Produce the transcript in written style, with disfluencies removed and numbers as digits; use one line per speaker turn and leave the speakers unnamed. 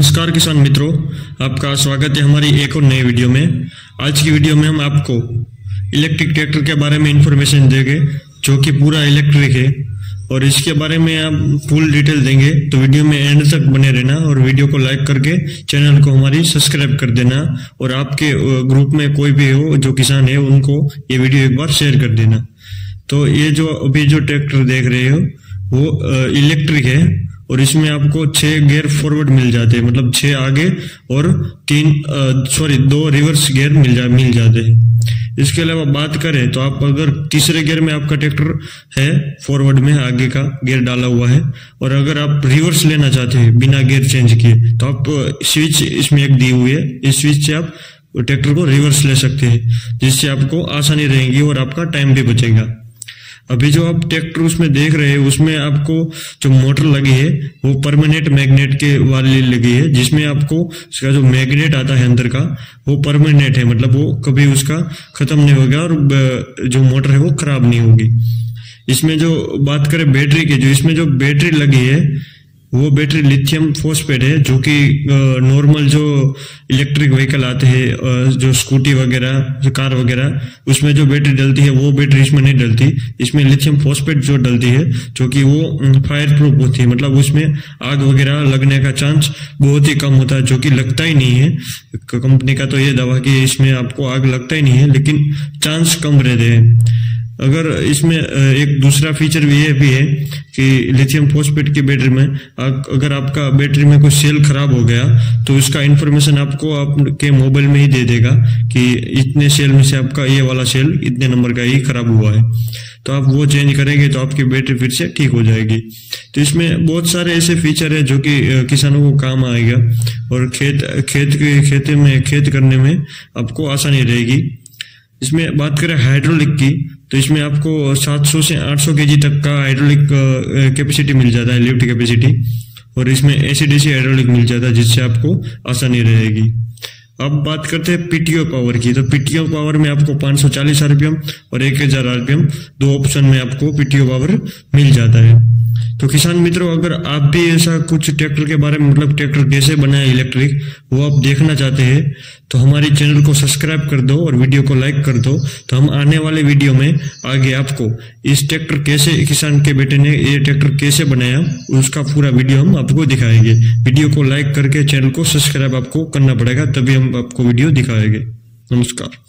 नमस्कार किसान मित्रों, आपका स्वागत है हमारी एक और नई वीडियो में। आज की वीडियो में हम आपको इलेक्ट्रिक ट्रैक्टर के बारे में इंफॉर्मेशन देंगे जो कि पूरा इलेक्ट्रिक है और इसके बारे में आप फुल डिटेल देंगे। तो वीडियो में एंड तक बने रहना और वीडियो को लाइक करके चैनल को हमारी सब्सक्राइब कर देना और आपके ग्रुप में कोई भी हो जो किसान है उनको ये वीडियो एक बार शेयर कर देना। तो ये जो अभी जो ट्रैक्टर देख रहे हो वो इलेक्ट्रिक है और इसमें आपको 6 गियर फॉरवर्ड मिल जाते हैं, मतलब 6 आगे और 2 रिवर्स गियर मिल जाते हैं। इसके अलावा बात करें तो आप अगर तीसरे गियर में आपका ट्रैक्टर है, फॉरवर्ड में आगे का गियर डाला हुआ है और अगर आप रिवर्स लेना चाहते हैं बिना गियर चेंज किए तो आप स्विच इसमें एक दी हुई है, इस स्विच से आप ट्रैक्टर को रिवर्स ले सकते हैं जिससे आपको आसानी रहेगी और आपका टाइम भी बचेगा। अभी जो आप ट्रैक्टर उसमें देख रहे हैं उसमें आपको जो मोटर लगी है वो परमानेंट मैग्नेट के वाली लगी है, जिसमें आपको उसका जो मैग्नेट आता है अंदर का वो परमानेंट है, मतलब वो कभी उसका खत्म नहीं होगा और जो मोटर है वो खराब नहीं होगी। इसमें जो बात करें बैटरी की, जो इसमें जो बैटरी लगी है वो बैटरी लिथियम फॉस्फेट है, जो कि नॉर्मल जो इलेक्ट्रिक व्हीकल आते हैं जो स्कूटी वगैरह जो कार वगैरह उसमें जो बैटरी डलती है वो बैटरी इसमें नहीं डलती। इसमें लिथियम फॉस्फेट जो डलती है जो कि वो फायर प्रूफ होती है, मतलब उसमें आग वगैरह लगने का चांस बहुत ही कम होता है, जो कि लगता ही नहीं है। कंपनी का तो ये दावा कि इसमें आपको आग लगता ही नहीं है, लेकिन चांस कम रहते हैं। अगर इसमें एक दूसरा फीचर भी ये भी है कि लिथियम फॉस्फेट की बैटरी में अगर आपका बैटरी में कोई सेल खराब हो गया तो उसका इंफॉर्मेशन आपको आपके मोबाइल में ही दे देगा कि इतने सेल में से आपका ये वाला सेल इतने नंबर का ही खराब हुआ है, तो आप वो चेंज करेंगे तो आपकी बैटरी फिर से ठीक हो जाएगी। तो इसमें बहुत सारे ऐसे फीचर है जो कि किसानों को काम आएगा और खेत करने में आपको आसानी रहेगी। इसमें बात करें हाइड्रोलिक की तो इसमें आपको 700 से 800 केजी तक का हाइड्रोलिक कैपेसिटी मिल जाता है, लिफ्ट कैपेसिटी, और इसमें एसी-डीसी हाइड्रोलिक मिल जाता है जिससे आपको आसानी रहेगी। अब बात करते हैं पीटीओ पावर की, तो पीटीओ पावर में आपको 540 आरपीएम और 1000 आरपीएम 2 ऑप्शन में आपको पीटीओ पावर मिल जाता है। तो किसान मित्रों, अगर आप भी ऐसा कुछ ट्रैक्टर के बारे में, मतलब ट्रैक्टर कैसे बनाए इलेक्ट्रिक, वो आप देखना चाहते हैं तो हमारी चैनल को सब्सक्राइब कर दो और वीडियो को लाइक कर दो। तो हम आने वाले वीडियो में आगे आपको इस ट्रैक्टर कैसे, किसान के बेटे ने ये ट्रैक्टर कैसे बनाया उसका पूरा वीडियो हम आपको दिखाएंगे। वीडियो को लाइक करके चैनल को सब्सक्राइब आपको करना पड़ेगा, तभी हम आपको वीडियो दिखाएंगे। नमस्कार।